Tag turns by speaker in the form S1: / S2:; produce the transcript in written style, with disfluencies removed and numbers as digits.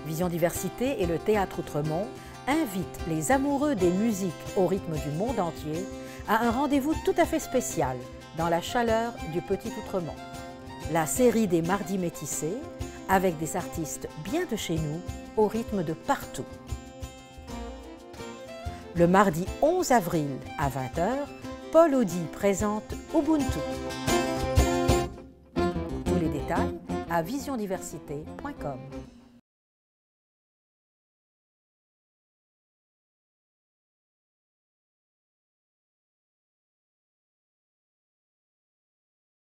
S1: Vision Diversité et le Théâtre Outremont invitent les amoureux des musiques au rythme du monde entier à un rendez-vous tout à fait spécial dans la chaleur du Petit Outremont. La série des Mardis métissés avec des artistes bien de chez nous au rythme de partout. Le mardi 11 avril à 20 h, Paul Audy présente Ubuntu. Tous les détails à visiondiversité.com.